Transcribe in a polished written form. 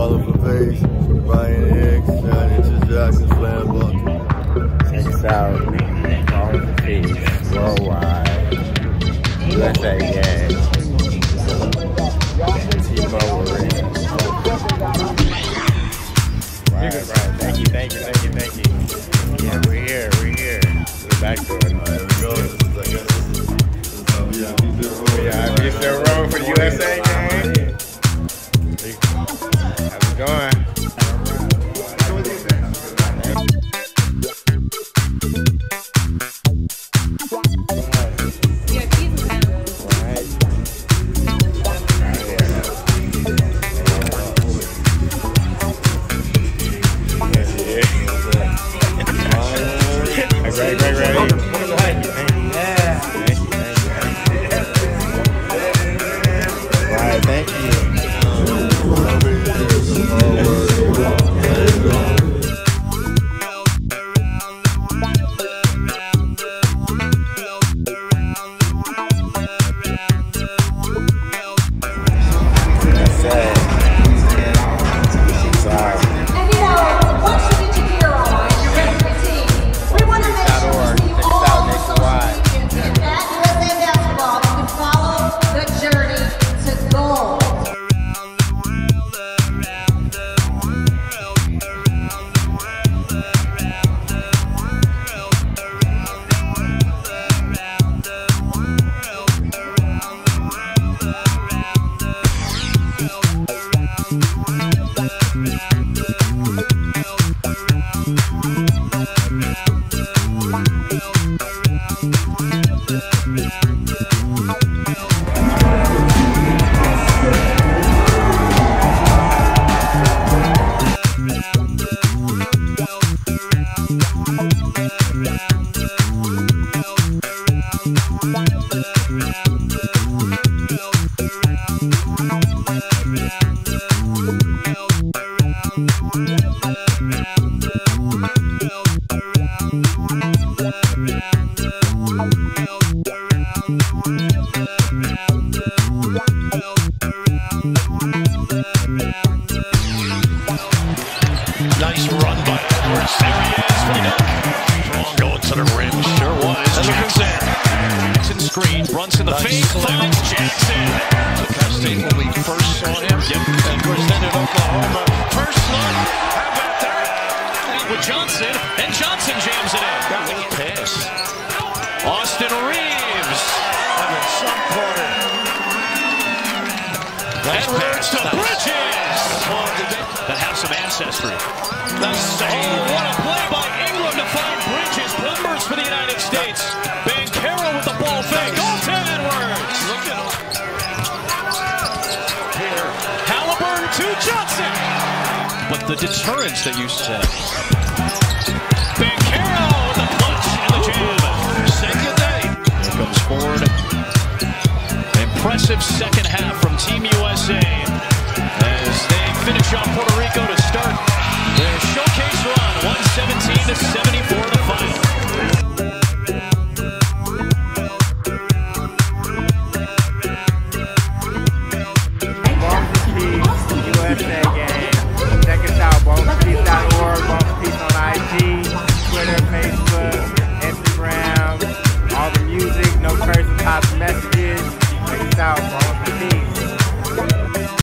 Follow for pace. Ryan Hicks, John Inches Jackson, Slam Buck. Check us out. Follow for pace. Worldwide. USA gang. T-Mo Warriors. Right. Thank you. Yeah, we're here. We're back to it. There we go. This is how VIP still rolling for the USA gang. How's it going? Nice run by Edwards. There he is for the dunk. Strong going to the rim. Sure was. Jackson. Jackson screen. Brunson the fade. Finds Jackson. Ohio State when we first saw him. Yep. And presented Oklahoma. First look. How about that? With Johnson. And Johnson jams it in. Got a pass. Austin Reeves. Having some corner. Edwards to Bridges. That have some ancestry. Nice save. Oh, what a play by Ingram to find Bridges. Numbers for the United States. Bankero with the ball fake. Goal to Edwards. Look at him. Here. Halliburton to Johnson. But the deterrence that you said. Bankero with the punch and the jam. Save your day. Here comes Ford. Impressive second half.